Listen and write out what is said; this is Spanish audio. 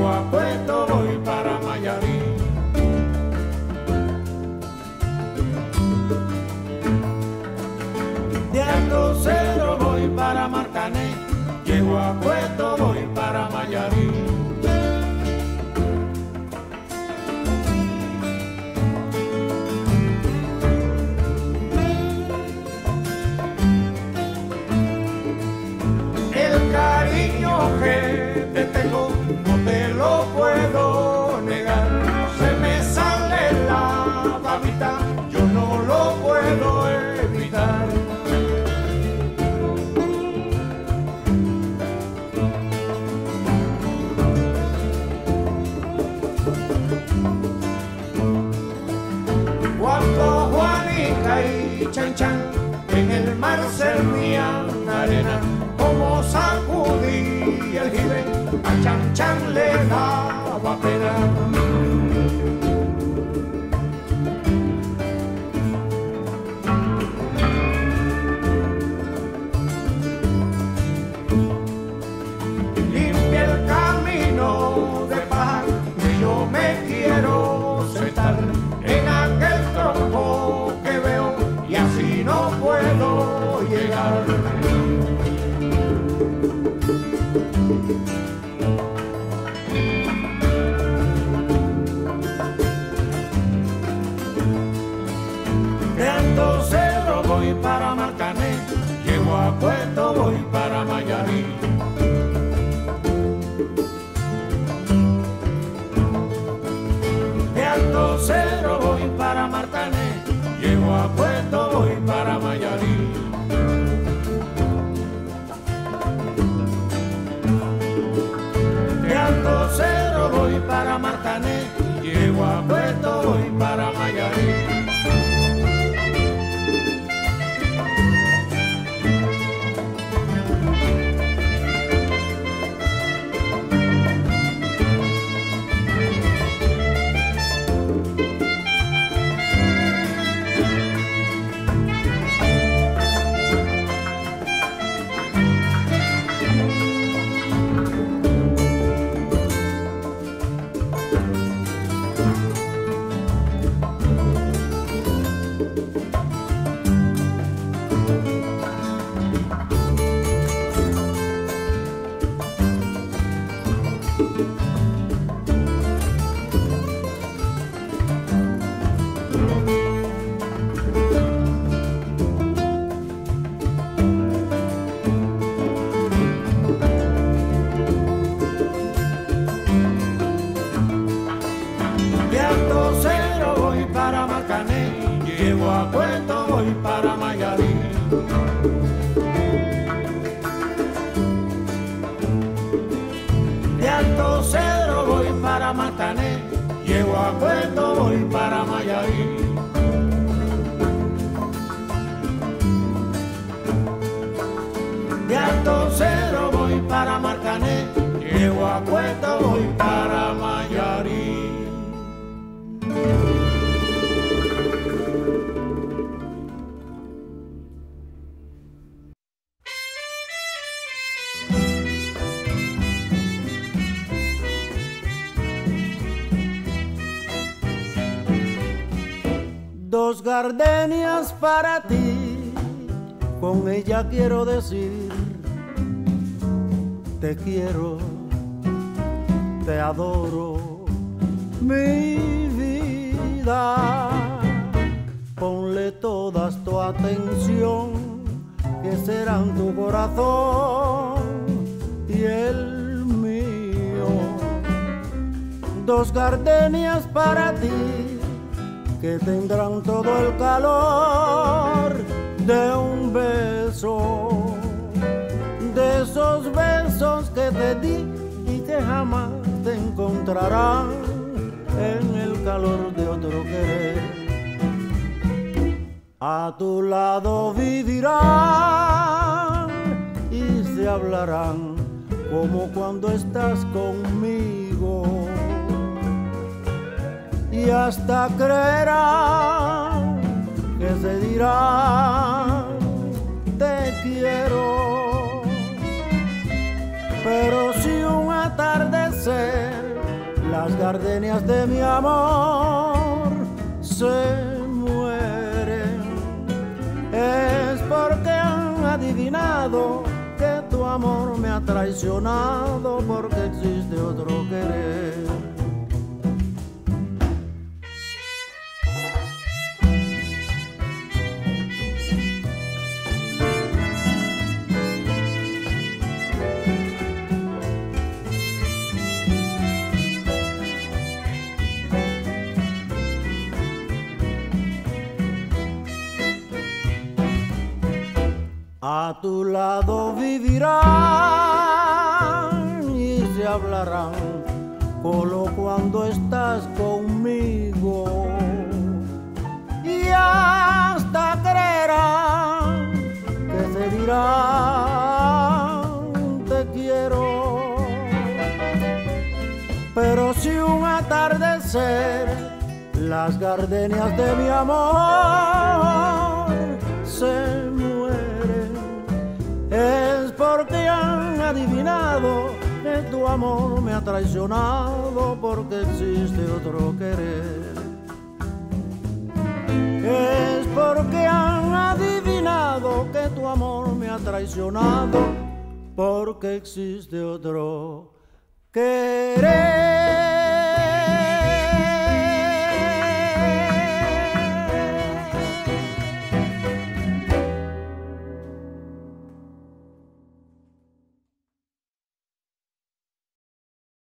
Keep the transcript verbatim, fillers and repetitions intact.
llego a Puerto, voy para Mayarí. De Alto Cero voy para Marcané, llego a Puerto, voy para Mayarí. El cariño que te tengo no te lo puedo negar, se me sale la babita, yo no lo puedo evitar. Cuando Juanica y Chan Chan en el mar servían arena, como sacudí el jibe, a Chan Chan le daba pena. Limpia el camino de paz, que yo me quiero sentar en aquel tronco que veo y así no puedo llegar. De Alto Cero voy para Marcané, llego a Puerto, voy para Mayarí. De Alto Cero voy para Marcané, llego a Puerto, voy para Mayarí. De Alto Cero voy para Marcané, llego a Puerto, voy para Mayarí. De Alto Cero voy para Marcané, llego a Puerto, voy para Mayarí. De Alto Cero voy para Marcané, llego a Puerto, voy para Mayarí. De Alto Cero voy para Marcané, llego a Puerto, voy para Mayarí. Dos gardenias para ti, con ella quiero decir, te quiero, te adoro, mi vida. Ponle todas tu atención, que serán tu corazón y el mío. Dos gardenias para ti, que tendrán todo el calor de un beso, de esos besos que te di y que jamás te encontrarán en el calor de otro querer. A tu lado vivirán y se hablarán como cuando estás conmigo, y hasta creerán que se dirán te quiero. Pero si un atardecer gardenias de mi amor se mueren. Es porque han adivinado que tu amor me ha traicionado, porque existe otro querer. A tu lado vivirán y se hablarán solo cuando estás conmigo, y hasta creerán que se dirán te quiero. Pero si un atardecer las gardenias de mi amor se es porque han adivinado que tu amor me ha traicionado, porque existe otro querer. Es porque han adivinado que tu amor me ha traicionado, porque existe otro querer.